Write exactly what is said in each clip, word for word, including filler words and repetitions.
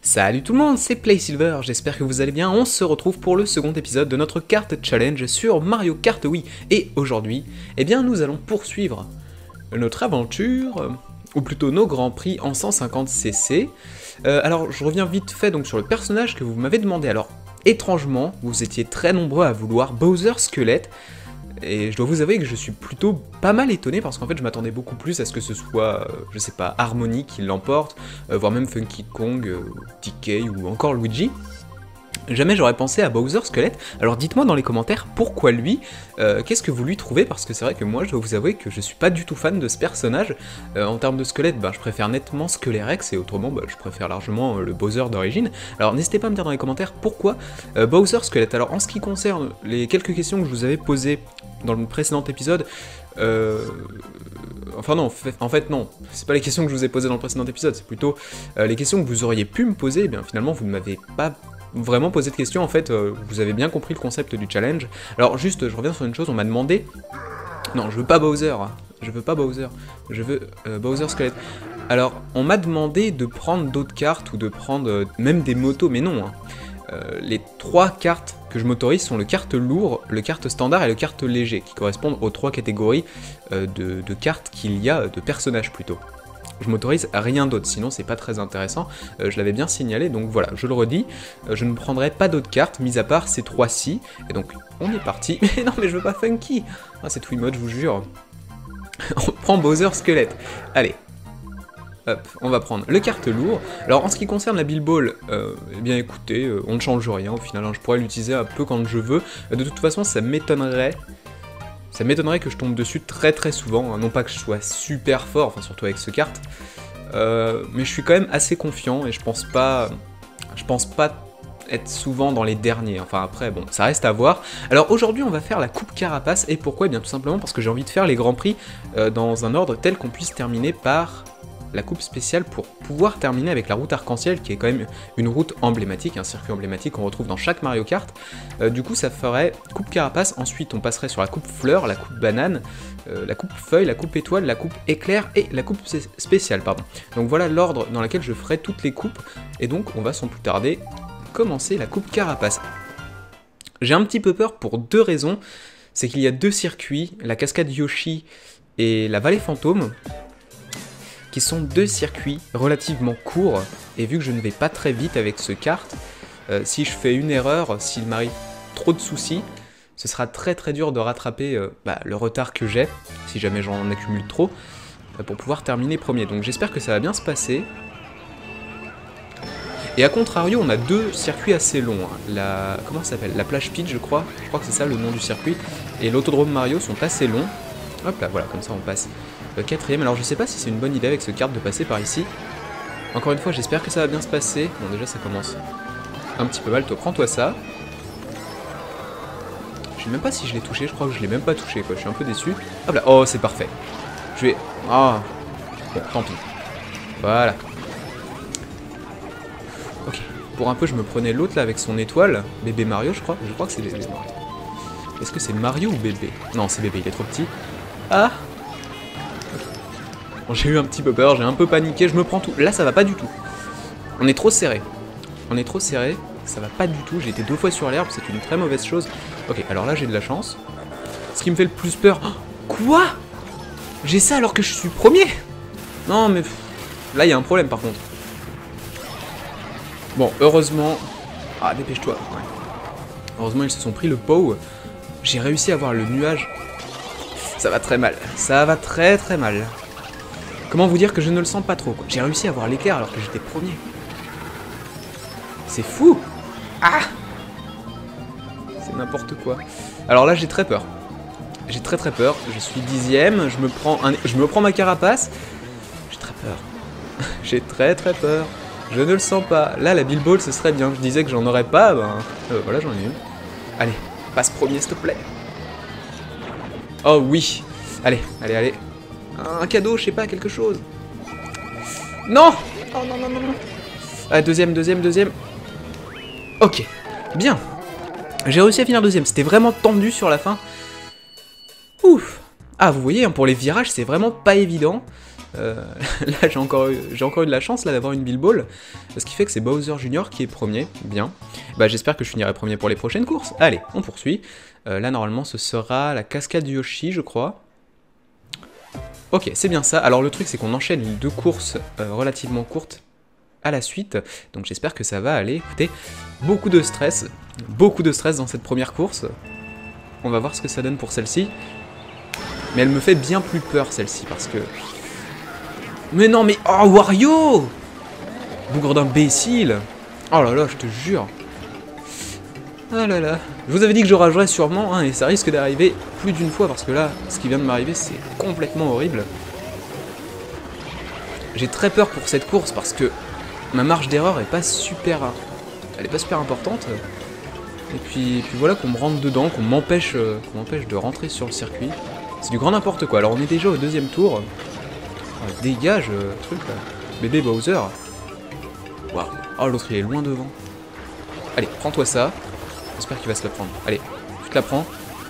Salut tout le monde, c'est PlaySilver, j'espère que vous allez bien. On se retrouve pour le second épisode de notre carte challenge sur Mario Kart Wii. Et aujourd'hui, eh bien nous allons poursuivre notre aventure, ou plutôt nos grands prix en cent cinquante C C. Euh, alors je reviens vite fait donc sur le personnage que vous m'avez demandé. Alors étrangement, vous étiez très nombreux à vouloir Bowser Squelette. Et je dois vous avouer que je suis plutôt pas mal étonné parce qu'en fait je m'attendais beaucoup plus à ce que ce soit, euh, je sais pas, Harmony qui l'emporte, euh, voire même Funky Kong, euh, D K ou encore Luigi. Jamais j'aurais pensé à Bowser Squelette, alors dites-moi dans les commentaires pourquoi lui, euh, qu'est-ce que vous lui trouvez, parce que c'est vrai que moi je dois vous avouer que je suis pas du tout fan de ce personnage. Euh, en termes de squelette, ben, je préfère nettement Skelerex et autrement ben, je préfère largement euh, le Bowser d'origine. Alors n'hésitez pas à me dire dans les commentaires pourquoi euh, Bowser Squelette. Alors en ce qui concerne les quelques questions que je vous avais posées dans le précédent épisode, euh... enfin non, en fait non, c'est pas les questions que je vous ai posées dans le précédent épisode, c'est plutôt euh, les questions que vous auriez pu me poser, et bien finalement vous ne m'avez pas vraiment posé de questions, en fait, euh, vous avez bien compris le concept du challenge. Alors juste, je reviens sur une chose, on m'a demandé... Non, je veux pas Bowser, je veux pas Bowser, je veux euh, Bowser Squelette. Alors, on m'a demandé de prendre d'autres cartes, ou de prendre euh, même des motos, mais non, hein. Euh, les trois cartes que je m'autorise sont le carte lourd, le carte standard et le carte léger, qui correspondent aux trois catégories euh, de, de cartes qu'il y a, de personnages plutôt. Je m'autorise à rien d'autre, sinon c'est pas très intéressant, euh, je l'avais bien signalé, donc voilà, je le redis, euh, je ne prendrai pas d'autres cartes, mis à part ces trois-ci, et donc on est parti. Mais non, mais je veux pas Funky. Ah, c'est Wiimote, je vous jure. On prend Bowser Squelette, allez. Hop, on va prendre le carte lourd. Alors en ce qui concerne la Bill Ball, euh, eh bien écoutez, euh, on ne change rien au final, hein, je pourrais l'utiliser un peu quand je veux. Euh, de toute façon, ça m'étonnerait, ça m'étonnerait que je tombe dessus très très souvent, hein, non pas que je sois super fort, enfin surtout avec ce carte, euh, mais je suis quand même assez confiant et je pense pas, je pense pas être souvent dans les derniers. Enfin après, bon, ça reste à voir. Alors aujourd'hui, on va faire la Coupe Carapace, et pourquoi? Eh bien tout simplement parce que j'ai envie de faire les grands prix euh, dans un ordre tel qu'on puisse terminer par la coupe spéciale pour pouvoir terminer avec la route arc-en-ciel, qui est quand même une route emblématique, un circuit emblématique qu'on retrouve dans chaque Mario Kart. Euh, du coup ça ferait coupe carapace, ensuite on passerait sur la coupe fleur, la coupe banane, euh, la coupe feuille, la coupe étoile, la coupe éclair et la coupe spéciale, pardon. Donc voilà l'ordre dans lequel je ferai toutes les coupes, et donc on va sans plus tarder commencer la coupe carapace. J'ai un petit peu peur pour deux raisons, c'est qu'il y a deux circuits, la cascade Yoshi et la vallée fantôme, qui sont deux circuits relativement courts, et vu que je ne vais pas très vite avec ce kart, euh, si je fais une erreur, s'il m'arrive trop de soucis, ce sera très très dur de rattraper euh, bah, le retard que j'ai, si jamais j'en accumule trop, euh, pour pouvoir terminer premier. Donc j'espère que ça va bien se passer. Et à contrario, on a deux circuits assez longs, hein. La... comment ça s'appelle? La plage Peach, je crois, je crois que c'est ça le nom du circuit, et l'autodrome Mario sont assez longs. Hop là, voilà, comme ça on passe. Le quatrième, alors je sais pas si c'est une bonne idée avec ce kart de passer par ici. Encore une fois, j'espère que ça va bien se passer. Bon, déjà ça commence un petit peu mal, toi prends-toi ça. Je sais même pas si je l'ai touché, je crois que je l'ai même pas touché, quoi, je suis un peu déçu. Hop là, oh c'est parfait. Je vais... Ah, bon, tant pis. Voilà. Ok, pour un peu je me prenais l'autre là avec son étoile, bébé Mario je crois, je crois que c'est bébé Mario. Est-ce que c'est Mario ou bébé? Non, c'est bébé, il est trop petit. Ah! Bon, j'ai eu un petit peu peur, j'ai un peu paniqué, je me prends tout. Là, ça va pas du tout. On est trop serré. On est trop serré, ça va pas du tout. J'ai été deux fois sur l'herbe, c'est une très mauvaise chose. Ok, alors là, j'ai de la chance. Ce qui me fait le plus peur... Oh, quoi? J'ai ça alors que je suis premier? Non, mais... Là, il y a un problème, par contre. Bon, heureusement... Ah, dépêche-toi. Ouais. Heureusement, ils se sont pris le pot. J'ai réussi à voir le nuage. Ça va très mal. Ça va très très mal. Comment vous dire que je ne le sens pas trop, quoi. J'ai réussi à voir l'éclair alors que j'étais premier. C'est fou. Ah, c'est n'importe quoi. Alors là, j'ai très peur. J'ai très très peur. Je suis dixième. Je me prends, un... je me prends ma carapace. J'ai très peur. J'ai très très peur. Je ne le sens pas. Là, la Bill Ball, ce serait bien. Je disais que j'en aurais pas. Ben, euh, voilà, j'en ai une. Allez, passe premier, s'il te plaît. Oh oui. Allez, allez, allez. Un cadeau, je sais pas, quelque chose. Non! Oh non, non, non, non. Ah, deuxième, deuxième, deuxième. Ok, bien. J'ai réussi à finir deuxième. C'était vraiment tendu sur la fin. Ouf. Ah, vous voyez, hein, pour les virages, c'est vraiment pas évident. Euh, là j'ai encore, j'ai encore eu de la chance là d'avoir une Bill Ball, ce qui fait que c'est Bowser Junior qui est premier, bien. Bah j'espère que je finirai premier pour les prochaines courses. Allez, on poursuit. Euh, là normalement ce sera la cascade Yoshi je crois. Ok, c'est bien ça. Alors le truc c'est qu'on enchaîne les deux courses euh, relativement courtes à la suite, donc j'espère que ça va aller. Écoutez, beaucoup de stress, beaucoup de stress dans cette première course. On va voir ce que ça donne pour celle-ci. Mais elle me fait bien plus peur celle-ci parce que... Mais non mais... Oh Wario! Bougre d'imbécile! Oh là là, je te jure! Ah là là... Je vous avais dit que je ragerais sûrement, hein, et ça risque d'arriver plus d'une fois parce que là, ce qui vient de m'arriver, c'est complètement horrible. J'ai très peur pour cette course parce que ma marge d'erreur est pas super... Elle est pas super importante. Et puis, et puis voilà qu'on me rentre dedans, qu'on m'empêche euh, qu'on m'empêche de rentrer sur le circuit. C'est du grand n'importe quoi. Alors on est déjà au deuxième tour. Oh, dégage, euh, truc là. Bébé Bowser. Waouh. Oh l'autre il est loin devant. Allez, prends-toi ça. J'espère qu'il va se la prendre. Allez, tu te la prends.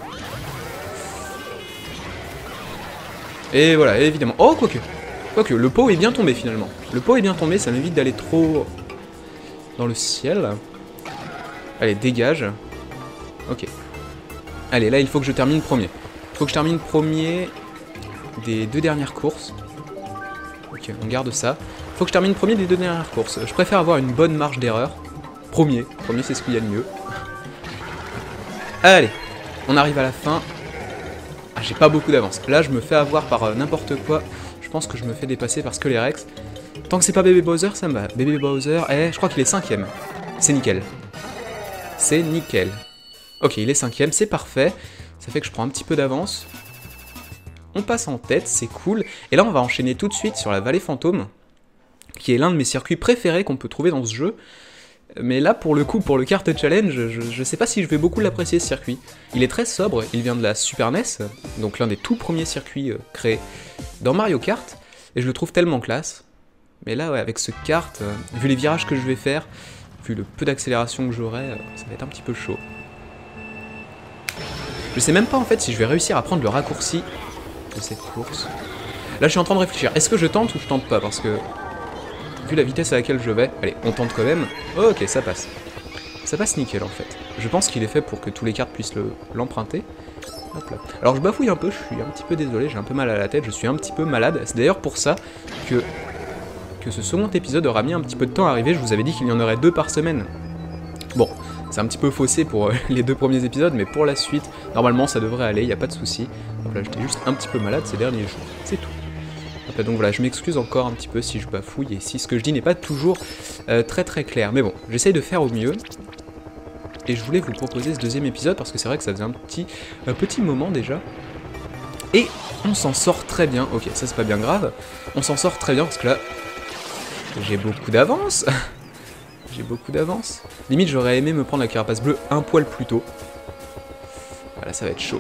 Et voilà, évidemment. Oh, quoique. Quoique, le pot est bien tombé finalement. Le pot est bien tombé, ça m'évite d'aller trop dans le ciel. Allez, dégage. Ok. Allez, là il faut que je termine premier. Il faut que je termine premier des deux dernières courses. Ok, on garde ça. Il faut que je termine premier des deux dernières courses. Je préfère avoir une bonne marge d'erreur. Premier. Premier, c'est ce qu'il y a de mieux. Allez, on arrive à la fin. Ah, j'ai pas beaucoup d'avance. Là, je me fais avoir par euh, n'importe quoi. Je pense que je me fais dépasser par Scalerex. Tant que c'est pas Bébé Bowser, ça me va. Bébé Bowser, eh, je crois qu'il est cinquième. C'est nickel. C'est nickel. Ok, il est cinquième, c'est parfait. Ça fait que je prends un petit peu d'avance. On passe en tête, c'est cool. Et là, on va enchaîner tout de suite sur la vallée fantôme, qui est l'un de mes circuits préférés qu'on peut trouver dans ce jeu. Mais là, pour le coup, pour le Kart Challenge, je, je sais pas si je vais beaucoup l'apprécier, ce circuit. Il est très sobre, il vient de la Super N E S, donc l'un des tout premiers circuits euh, créés dans Mario Kart, et je le trouve tellement classe. Mais là, ouais, avec ce kart, euh, vu les virages que je vais faire, vu le peu d'accélération que j'aurai, euh, ça va être un petit peu chaud. Je sais même pas en fait si je vais réussir à prendre le raccourci de cette course. Là, je suis en train de réfléchir. Est-ce que je tente ou je tente pas? Parce que, vu la vitesse à laquelle je vais... Allez, on tente quand même. Oh, ok, ça passe. Ça passe nickel, en fait. Je pense qu'il est fait pour que tous les cartes puissent l'emprunter. Le, Hop là. Alors, je bafouille un peu, je suis un petit peu désolé, j'ai un peu mal à la tête, je suis un petit peu malade. C'est d'ailleurs pour ça que, que ce second épisode aura mis un petit peu de temps à arriver. Je vous avais dit qu'il y en aurait deux par semaine. Bon, c'est un petit peu faussé pour euh, les deux premiers épisodes, mais pour la suite, normalement, ça devrait aller, il n'y a pas de souci. Donc là, j'étais juste un petit peu malade ces derniers jours, c'est tout. Hop, donc voilà, je m'excuse encore un petit peu si je bafouille et si ce que je dis n'est pas toujours euh, très très clair. Mais bon, j'essaye de faire au mieux. Et je voulais vous proposer ce deuxième épisode parce que c'est vrai que ça faisait un petit, un petit moment déjà. Et on s'en sort très bien. Ok, ça c'est pas bien grave. On s'en sort très bien parce que là, j'ai beaucoup d'avance. J'ai beaucoup d'avance. Limite, j'aurais aimé me prendre la carapace bleue un poil plus tôt. Voilà, ça va être chaud.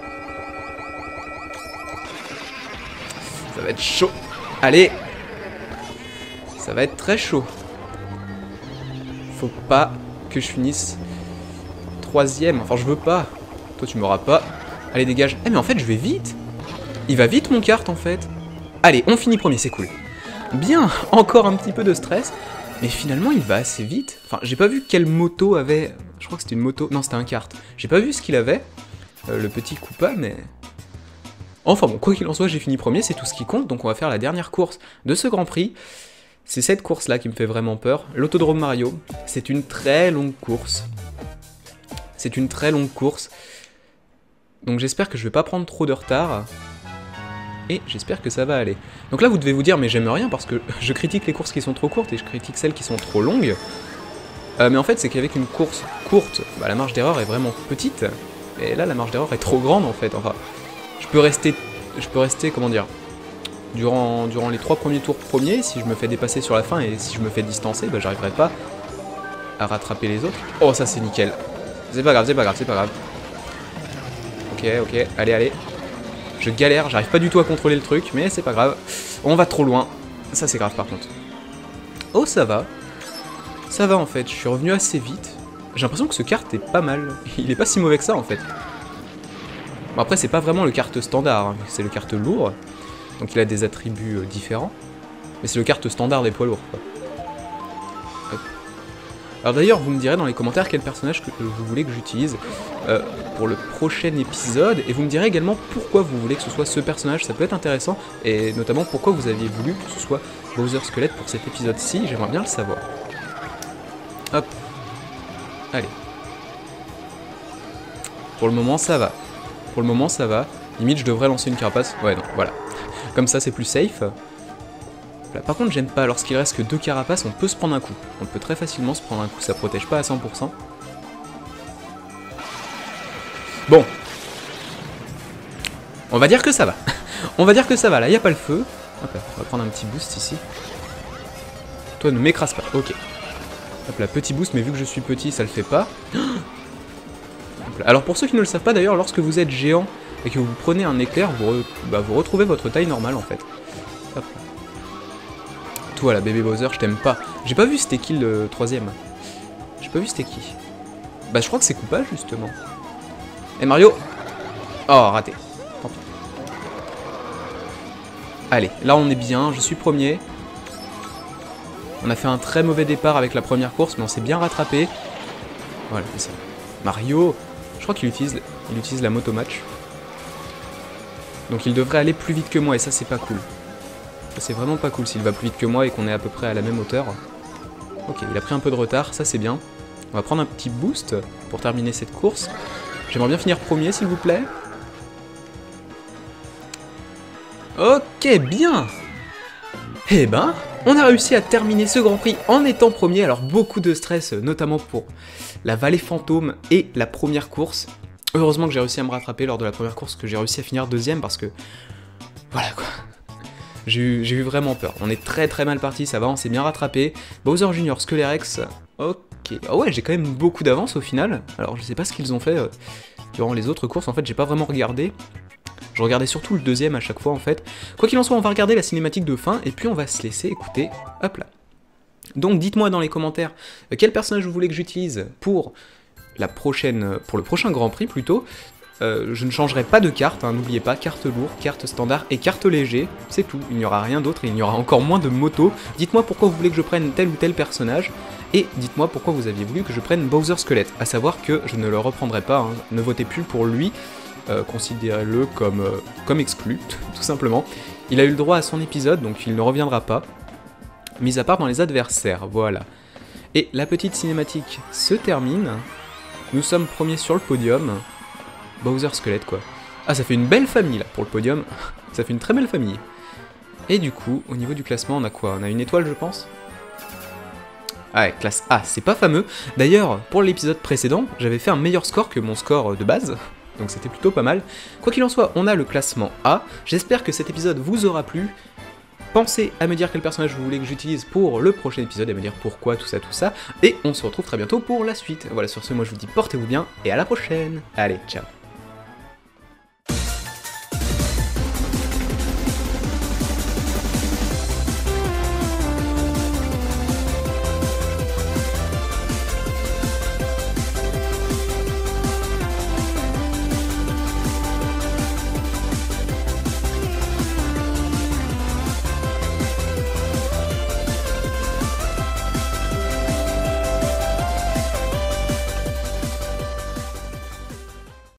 Ça va être chaud. Allez. Ça va être très chaud. Faut pas que je finisse troisième. Enfin, je veux pas. Toi, tu m'auras pas. Allez, dégage. Eh, mais en fait, je vais vite. Il va vite, mon kart, en fait. Allez, on finit premier, c'est cool. Bien, encore un petit peu de stress. Mais finalement, il va assez vite. Enfin, j'ai pas vu quelle moto avait... Je crois que c'était une moto... Non, c'était un kart. J'ai pas vu ce qu'il avait, euh, le petit Koopa, mais... Enfin bon, quoi qu'il en soit, j'ai fini premier, c'est tout ce qui compte. Donc on va faire la dernière course de ce Grand Prix. C'est cette course-là qui me fait vraiment peur. L'autodrome Mario, c'est une très longue course. C'est une très longue course. Donc j'espère que je vais pas prendre trop de retard. Et j'espère que ça va aller. Donc là, vous devez vous dire, mais j'aime rien parce que je critique les courses qui sont trop courtes et je critique celles qui sont trop longues. Euh, mais en fait, c'est qu'avec une course courte, bah, la marge d'erreur est vraiment petite. Et là, la marge d'erreur est trop grande, en fait. Enfin, je peux rester, je peux rester, comment dire, durant, durant les trois premiers tours premiers, si je me fais dépasser sur la fin et si je me fais distancer, bah, j'arriverai pas à rattraper les autres. Oh, ça, c'est nickel. C'est pas grave, c'est pas grave, c'est pas grave. Ok, ok, allez, allez. Je galère, j'arrive pas du tout à contrôler le truc, mais c'est pas grave. On va trop loin. Ça, c'est grave, par contre. Oh, ça va. Ça va, en fait. Je suis revenu assez vite. J'ai l'impression que ce kart est pas mal. Il est pas si mauvais que ça, en fait. Bon, après, c'est pas vraiment le kart standard. Hein. C'est le kart lourd. Donc il a des attributs euh, différents. Mais c'est le carte standard des poids lourds, quoi. Hop. Alors d'ailleurs, vous me direz dans les commentaires quel personnage que, que vous voulez que j'utilise euh, pour le prochain épisode. Et vous me direz également pourquoi vous voulez que ce soit ce personnage, ça peut être intéressant. Et notamment pourquoi vous aviez voulu que ce soit Bowser Squelette pour cet épisode-ci, j'aimerais bien le savoir. Hop. Allez. Pour le moment, ça va. Pour le moment, ça va. Limite, je devrais lancer une carapace. Ouais, non, voilà. Comme ça, c'est plus safe. Voilà. Par contre, j'aime pas, lorsqu'il reste que deux carapaces, on peut se prendre un coup. On peut très facilement se prendre un coup, ça protège pas à cent pour cent. Bon. On va dire que ça va. On va dire que ça va, là, y a pas le feu. Hop là, on va prendre un petit boost ici. Toi, ne m'écrase pas, ok. Hop là, petit boost, mais vu que je suis petit, ça le fait pas. Alors pour ceux qui ne le savent pas d'ailleurs, lorsque vous êtes géant et que vous prenez un éclair, vous, re... bah, vous retrouvez votre taille normale en fait. Hop. Toi là, bébé Bowser, je t'aime pas. J'ai pas vu c'était qui le troisième. J'ai pas vu c'était qui. Bah je crois que c'est Koopa justement. Et Mario. Oh, raté. Tant pis. Allez, là on est bien, je suis premier. On a fait un très mauvais départ avec la première course, mais on s'est bien rattrapé. Voilà, c'est ça. Mario, je crois qu'il utilise, il utilise la moto-match. Donc il devrait aller plus vite que moi, et ça c'est pas cool. Ça c'est vraiment pas cool s'il va plus vite que moi et qu'on est à peu près à la même hauteur. Ok, il a pris un peu de retard, ça c'est bien. On va prendre un petit boost pour terminer cette course. J'aimerais bien finir premier s'il vous plaît. Ok, bien. Eh ben, on a réussi à terminer ce Grand Prix en étant premier, alors beaucoup de stress, notamment pour la vallée fantôme et la première course. Heureusement que j'ai réussi à me rattraper lors de la première course, que j'ai réussi à finir deuxième parce que... Voilà quoi. J'ai eu, j'ai eu vraiment peur. On est très très mal parti, ça va, on s'est bien rattrapé. Bowser Junior, Skelerex, ok. Ah ouais, j'ai quand même beaucoup d'avance au final. Alors je sais pas ce qu'ils ont fait euh, durant les autres courses, en fait j'ai pas vraiment regardé. Je regardais surtout le deuxième à chaque fois en fait. Quoi qu'il en soit, on va regarder la cinématique de fin et puis on va se laisser écouter. Hop là. Donc dites-moi dans les commentaires euh, quel personnage vous voulez que j'utilise pour la prochaine, pour le prochain Grand Prix plutôt. Euh, je ne changerai pas de carte, hein, n'oubliez pas, carte lourde, carte standard et carte léger, c'est tout, il n'y aura rien d'autre et il y aura encore moins de motos. Dites-moi pourquoi vous voulez que je prenne tel ou tel personnage, et dites-moi pourquoi vous aviez voulu que je prenne Bowser Squelette, à savoir que je ne le reprendrai pas, hein, ne votez plus pour lui, euh, considérez-le comme, euh, comme exclu, tout simplement. Il a eu le droit à son épisode, donc il ne reviendra pas, mis à part dans les adversaires, voilà. Et la petite cinématique se termine, nous sommes premiers sur le podium. Bowser Squelette quoi. Ah ça fait une belle famille là pour le podium, ça fait une très belle famille. Et du coup, au niveau du classement on a quoi? On a une étoile je pense. Ah ouais, classe A, c'est pas fameux. D'ailleurs, pour l'épisode précédent, j'avais fait un meilleur score que mon score de base, donc c'était plutôt pas mal. Quoi qu'il en soit, on a le classement A, j'espère que cet épisode vous aura plu. Pensez à me dire quel personnage vous voulez que j'utilise pour le prochain épisode et me dire pourquoi, tout ça, tout ça. Et on se retrouve très bientôt pour la suite. Voilà, sur ce, moi je vous dis portez-vous bien et à la prochaine. Allez, ciao.